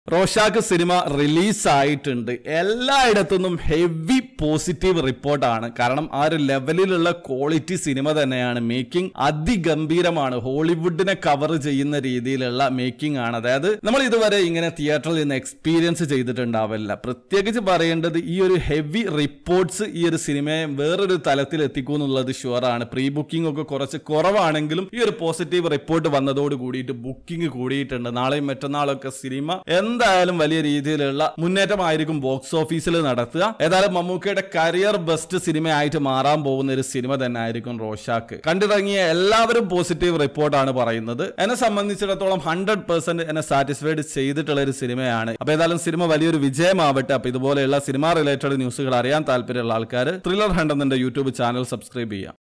Rorschach cinema റിലീസായിട്ടുണ്ട്. എല്ലായിടത്തുനിന്നും heavy positive റിപ്പോർട്ടാണ്. കാരണം ആ ഒരു ലെവലിലുള്ള ക്വാളിറ്റി സിനിമ തന്നെയാണ്. മേക്കിംഗ് അതിഗംഭീരമാണ്. ഹോളിവുഡിനെ കവർ ചെയ്യുന്ന രീതിയിലുള്ള മേക്കിംഗ് ആണ്. അതായത് നമ്മൾ ഇതുവരെ ഇങ്ങനെ തിയേറ്ററിൽ നിന്ന് എക്സ്പീരിയൻസ് ചെയ്തിട്ടുണ്ടാവില്ല. പ്രത്യേകിച്ച് പറയേണ്ടത് ഈ ഒരു ഹെവി റിപ്പോർട്ട്സ് ഈ ഒരു സിനിമയെ വേറൊരു തലത്തിൽ എത്തിക്കും എന്നുള്ളത് ഷുവറാണ്. പ്രീ ബുക്കിംഗ് ഒക്കെ കുറച്ച് കുറവാണെങ്കിലും ഈ ഒരു പോസിറ്റീവ് റിപ്പോർട്ട് വന്നതോട് കൂടിയിട്ട് ബുക്കിംഗ് കൂടിയിട്ടുണ്ട്. നാളെയും മറ്റന്നാളൊക്കെ സിനിമ എന്തായാലും വലിയ രീതിയിലുള്ള മുന്നേറ്റമായിരിക്കും ബോക്സ് ഓഫീസിൽ നടത്തുക. ഏതായാലും മമ്മൂക്കയുടെ കരിയർ ബെസ്റ്റ് സിനിമയായിട്ട് മാറാൻ പോകുന്ന ഒരു സിനിമ തന്നെ ആയിരിക്കും റോഷാക്ക്. കണ്ടിറങ്ങിയ എല്ലാവരും പോസിറ്റീവ് റിപ്പോർട്ടാണ് പറയുന്നത്. എന്നെ സംബന്ധിച്ചിടത്തോളം 100% എന്നെ സാറ്റിസ്ഫൈഡ് ചെയ്തിട്ടുള്ള ഒരു സിനിമയാണ്. അപ്പൊ ഏതായാലും സിനിമ വലിയൊരു വിജയമാവട്ടെ. അപ്പൊ ഇതുപോലെയുള്ള സിനിമ റിലേറ്റഡ് ന്യൂസുകൾ അറിയാൻ താല്പര്യമുള്ള ആൾക്കാർ ത്രില്ലർ ഹണ്ട് എന്ന യൂട്യൂബ് ചാനൽ സബ്സ്ക്രൈബ് ചെയ്യാം.